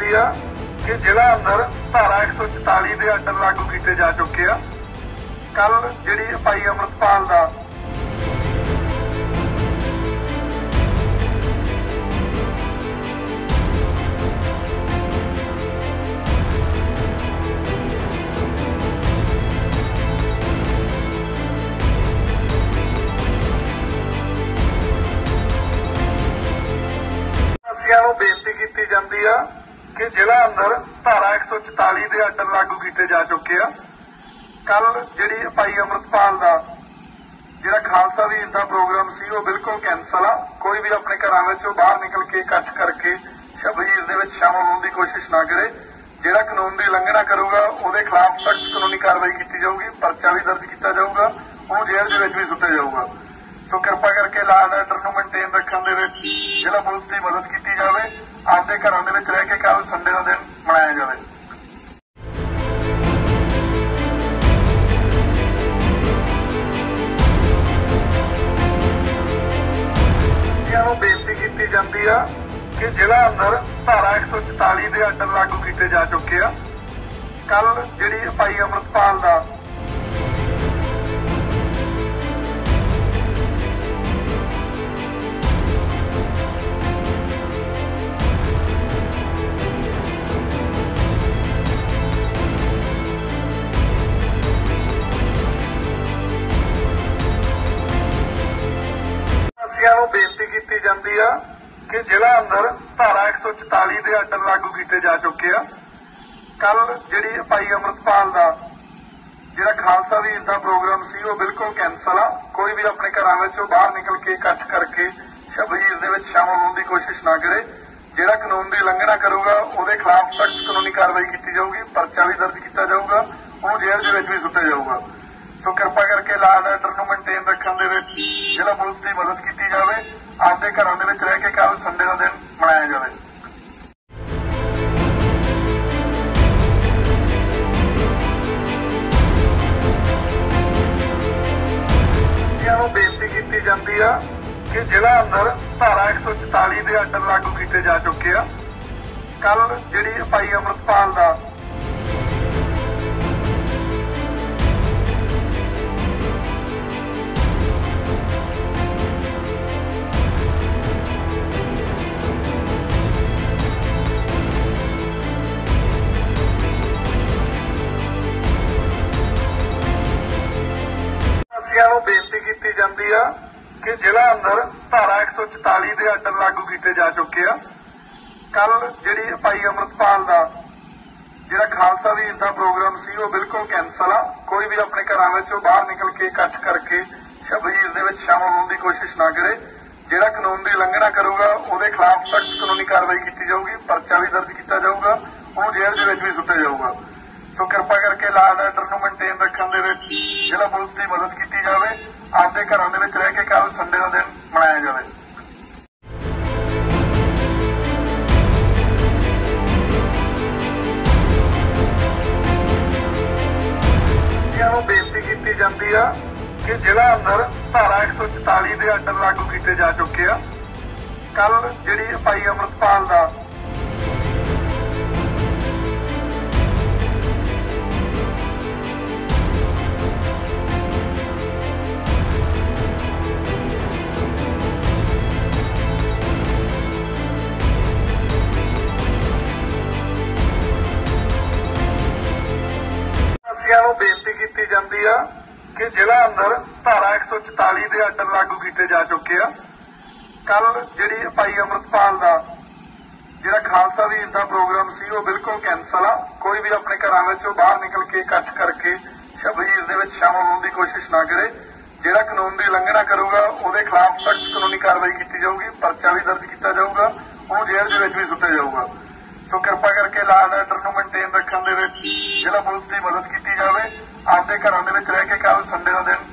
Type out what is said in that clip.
ਜਾਂਦੀ ਆ ਕਿ ਜ਼ਿਲ੍ਹਾ ਅੰਦਰ ਧਾਰਾ 144 ਦੇ ਆਰਡਰ ਲਾਗੂ ਕੀਤੇ ਜਾ ਚੁੱਕੇ ਆ। ਕੱਲ ਜਿਹੜੀ ਭਾਈ ਅੰਮ੍ਰਿਤਪਾਲ ਦਾ बेनती की जाती है कि जिला अंदर धारा 144 के आर्डर लागू किए जा चुके हैं। कल जी भाई अमृतपाल का जो खालसा वीर का प्रोग्राम सी वो बिल्कुल कैंसल आ। कोई भी अपने घरों में बाहर निकल के इकट्ठ करके शबीर दे विच शामिल होने की कोशिश ना करे। जिहड़ा कानून की उलंघना करूगा उसके खिलाफ सख्त कानूनी कार्रवाई की जाऊगी, परचा भी दर्ज किया जाऊगा, वो जेल के भी सुट्टा जाऊगा। तो कृपा करके लॉ एंड ऑर्डर को मेनटेन रखने जिला पुलिस की मदद की जाए। आपके घरों में रह के कल संडे का दिन मनाया जाए। बेनती की जाती है कि जिला अंदर धारा 144 के आर्डर लागू किए जा चुके हैं। कल जी भाई अमृतपाल का बेनती की जाती है कि जिला अंदर धारा 144 के आर्डर लागू किए जा चुके हैं। कल जी भाई अमृतपाल का जो खालसा वीर का प्रोग्राम सी वो बिल्कुल कैंसल आ। कोई भी अपने घरों में बाहर निकल के इकट्ठ करके शबीर दे विच शामिल होने की कोशिश ना करे। जिहड़ा कानून की उलंघना करूगा उसके खिलाफ सख्त कानूनी कार्रवाई की जाऊगी, परचा भी दर्ज किया जाऊगा, वो जेल के भी सुट्टा जाऊगा। तो कृपा करके लॉ एंड ऑर्डर को मेनटेन रखने जिला पुलिस की मदद की जाए। आपके घरों में रह के कल संडे का दिन मनाया जाए। बेनती की जाती है कि जिला अंदर धारा 144 के आर्डर लागू किए जा चुके हैं। कल जी भाई अमृतपाल का बेनती की जाती है कि जिला अंदर धारा 144 के आर्डर लागू किए जा चुके हैं। कल जी भाई अमृतपाल का जो खालसा वीर का प्रोग्राम सी वो बिल्कुल कैंसल आ। कोई भी अपने घरों में बाहर निकल के इकट्ठ करके शबीर दे विच शामिल होने की कोशिश ना करे। जिहड़ा कानून की उलंघना करूगा उसके खिलाफ सख्त कानूनी कार्रवाई की जाऊगी, परचा भी दर्ज किया जाऊगा, वो जेल के भी सुट्टा जाऊगा। तो कृपा करके लॉ एंड ऑर्डर को मेनटेन रखने जिला पुलिस की मदद की जाए। आपके घरों में रह के कल संडे का दिन मनाया जाए। बेनती की जाती है कि जिला अंदर धारा 144 के आर्डर लागू किए जा चुके हैं। कल जी भाई अमृतपाल का बेनती की जाती है कि जिला अंदर धारा 144 के आर्डर लागू किए जा चुके हैं। कल जी भाई अमृतपाल का जो खालसा वीर का प्रोग्राम सी वो बिल्कुल कैंसल आ। कोई भी अपने घरों में बाहर निकल के इकट्ठ करके शबीर दे विच शामिल होने की कोशिश ना करे। जिहड़ा कानून की उलंघना करूगा उसके खिलाफ सख्त कानूनी कार्रवाई की जाऊगी, परचा भी दर्ज किया जाऊगा, वो जेल के भी सुट्टा जाऊगा। तो कृपा करके लॉ एंड ऑर्डर को मेनटेन रखने जिला पुलिस की मदद की जाए। आपके घरों में रह के कल संडे का दिन